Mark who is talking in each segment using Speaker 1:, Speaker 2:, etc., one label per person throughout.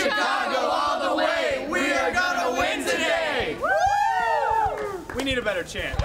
Speaker 1: Chicago all the way! We are gonna win today! Woo! We need a better chant.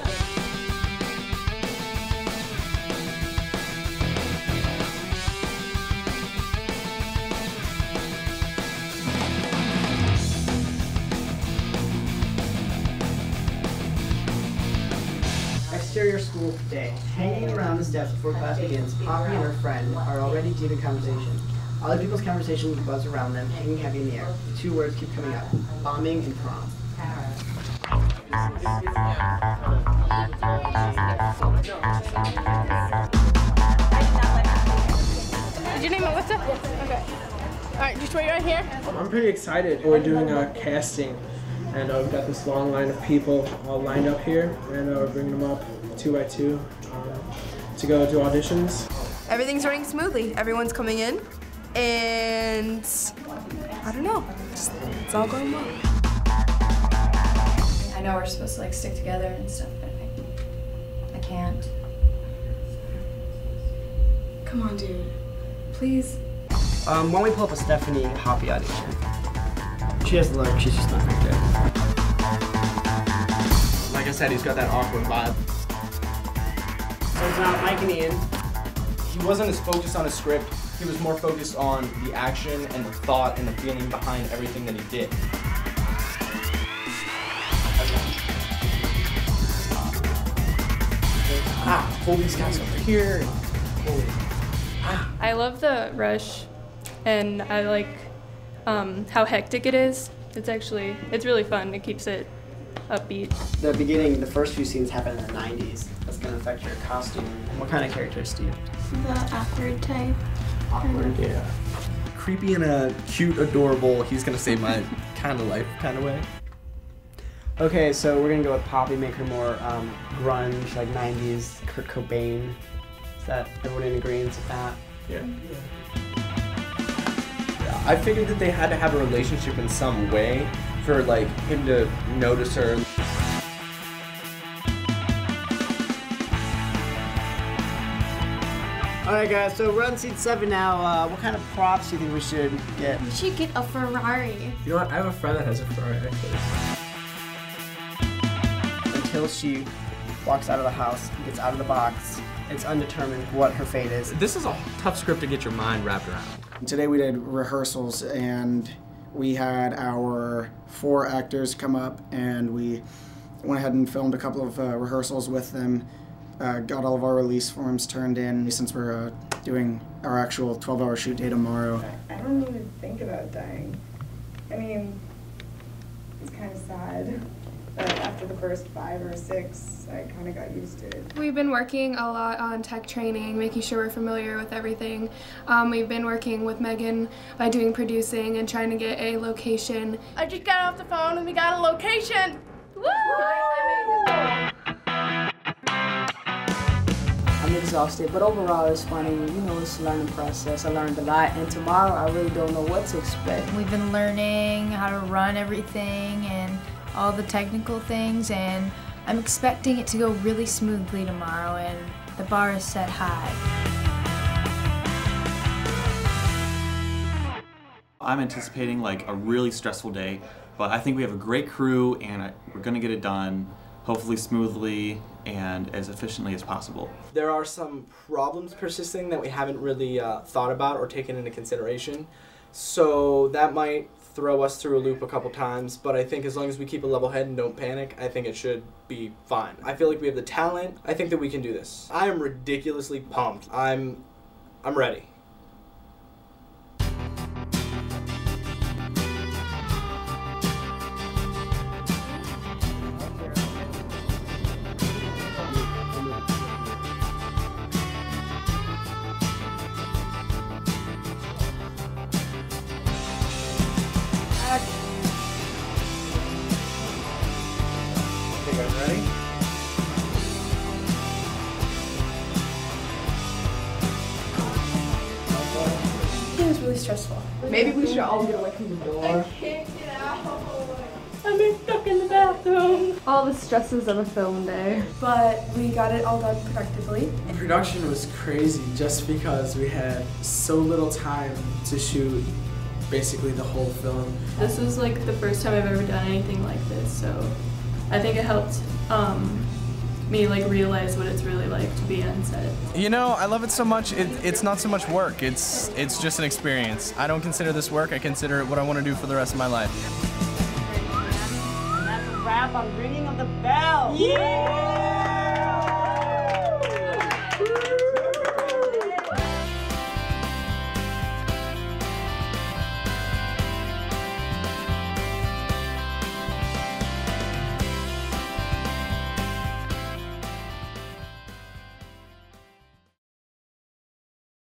Speaker 2: Exterior school day. Hanging around the steps before class begins, Poppy and her friend are already deep in conversation. Other people's conversations buzz around them, hanging heavy in the air. Two words keep coming up: bombing and prom.
Speaker 3: Did you name it What's up? Okay. Alright, just wait right here.
Speaker 4: I'm pretty excited. We're doing a casting, and we've got this long line of people all lined up here, and we're bringing them up 2 by 2 to go do auditions.
Speaker 5: Everything's running smoothly. Everyone's coming in, and I don't know, it's all going well.
Speaker 6: I know we're supposed to like stick together and stuff, but I can't.
Speaker 5: Come on, dude. Please.
Speaker 2: Why don't we pull up a Stephanie Poppy audition? She has the look, she's just not very good.
Speaker 1: Like I said, he's got that awkward vibe.
Speaker 2: So it's not Mike and Ian.
Speaker 1: He wasn't as focused on his script. He was more focused on the action and the thought and the feeling behind everything that he did. Pull these guys over here.
Speaker 3: I love the rush, and I like how hectic it is. It's really fun. It keeps it upbeat.
Speaker 2: The beginning, the first few scenes happen in the 90s. That's gonna affect your costume. What kind of characters do you have?
Speaker 6: The awkward type.
Speaker 2: Awkward?
Speaker 1: Yeah. Creepy in a cute, adorable, he's gonna save my kind of life kind of way.
Speaker 2: Okay, so we're gonna go with Poppy, make her more grunge, like 90s, Kurt Cobain. Is that everyone in agreement with that?
Speaker 1: Yeah. I figured that they had to have a relationship in some way for like him to notice her.
Speaker 2: Alright guys, so we're on seat 7 now. What kind of props do you think we should get?
Speaker 6: We should get a Ferrari.
Speaker 4: You know what? I have a friend that has a Ferrari, actually.
Speaker 2: Until she walks out of the house, gets out of the box, it's undetermined what her fate is.
Speaker 1: This is a tough script to get your mind wrapped around.
Speaker 7: Today we did rehearsals, and we had our 4 actors come up, and we went ahead and filmed a couple of rehearsals with them, got all of our release forms turned in since we're doing our actual 12-hour shoot day tomorrow.
Speaker 8: I don't even think about dying. I mean, it's kind of sad. But after the first 5 or 6, I kind of got used to it.
Speaker 3: We've been working a lot on tech training, making sure we're familiar with everything. We've been working with Megan by doing producing and trying to get a location. I just got off the phone and we got a location! Woo!
Speaker 9: I'm exhausted, but overall it's funny. You know, it's a learning process. I learned a lot, and tomorrow I really don't know what to expect.
Speaker 6: We've been learning how to run everything and all the technical things, and I'm expecting it to go really smoothly tomorrow, and the bar is set high.
Speaker 10: I'm anticipating like a really stressful day, but I think we have a great crew and we're gonna get it done, hopefully smoothly and as efficiently as possible.
Speaker 4: There are some problems persisting that we haven't really thought about or taken into consideration, so that might throw us through a loop a couple times, but I think as long as we keep a level head and don't panic, I think it should be fine. I feel like we have the talent. I think that we can do this. I am ridiculously pumped. I'm ready.
Speaker 1: Okay guys, ready?
Speaker 3: It was really stressful.
Speaker 5: Maybe we should all get away from the door.
Speaker 3: I can't get out. I'm stuck in the bathroom. All the stresses of a film day. But we got it all done productively.
Speaker 4: Production was crazy just because we had so little time to shoot basically the whole film.
Speaker 11: This is like the first time I've ever done anything like this, so I think it helped me like realize what it's really like to be on set.
Speaker 1: You know, I love it so much. It's not so much work. It's just an experience. I don't consider this work. I consider it what I want to do for the rest of my life.
Speaker 2: And that's a wrap on Ringing of the Bell. Yeah!